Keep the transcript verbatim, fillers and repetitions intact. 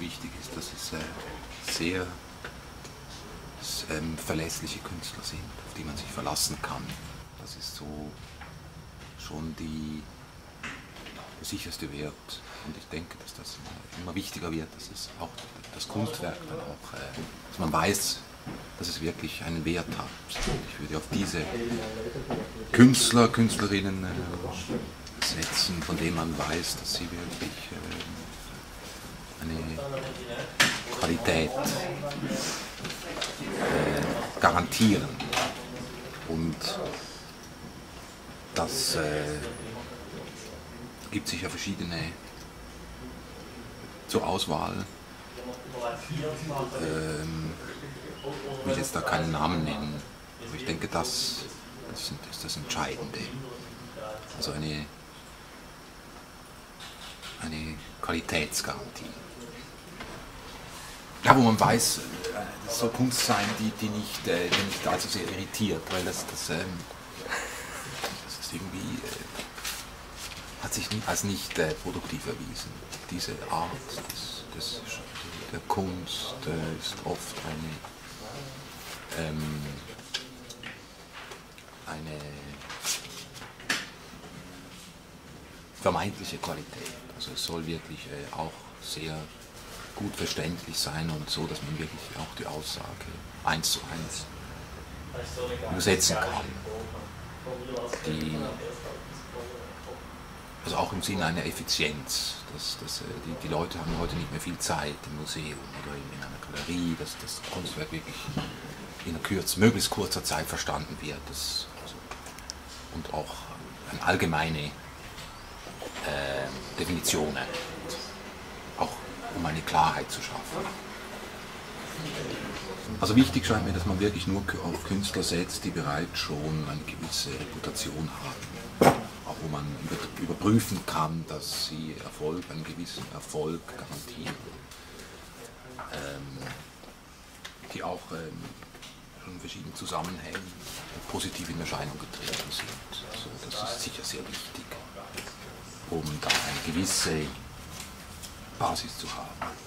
wichtig ist, dass es äh, sehr ähm, verlässliche Künstler sind, auf die man sich verlassen kann. Das ist so schon die, der sicherste Wert. Und ich denke, dass das immer wichtiger wird, dass es auch das Kunstwerk dann auch, äh, dass man weiß, dass es wirklich einen Wert hat. Ich würde auf diese Künstler, Künstlerinnen äh, setzen, von denen man weiß, dass sie wirklich äh, eine Qualität äh, garantieren. Und das äh, gibt sicher verschiedene zur Auswahl. Ähm, ich will jetzt da keinen Namen nennen, aber ich denke, das, das ist das Entscheidende. Also eine, eine Qualitätsgarantie. Ja, wo man weiß, das soll Kunst sein, die, die, nicht, die nicht allzu sehr irritiert, weil das, das, ähm, das ist irgendwie, äh, hat sich als nicht äh, produktiv erwiesen. Diese Art des, des, der Kunst äh, ist oft eine, ähm, eine vermeintliche Qualität. Also es soll wirklich äh, auch sehr gut verständlich sein und so, dass man wirklich auch die Aussage eins zu eins übersetzen kann. Die, also auch im Sinne einer Effizienz. Dass, dass, die, die Leute haben heute nicht mehr viel Zeit im Museum oder in, in einer Galerie, dass das Kunstwerk wirklich in einer kürz, möglichst kurzer Zeit verstanden wird. Das, also, und auch eine allgemeine äh, Definitionen. Auch um eine Klarheit zu schaffen. Also wichtig scheint mir, dass man wirklich nur auf Künstler setzt, die bereits schon eine gewisse Reputation haben. Auch wo man überprüfen kann, dass sie Erfolg, einen gewissen Erfolg garantieren. Ähm, die auch ähm, schon in verschiedenen Zusammenhängen positiv in Erscheinung getreten sind. Also das ist sicher sehr wichtig, um da eine gewisse Basis zu haben.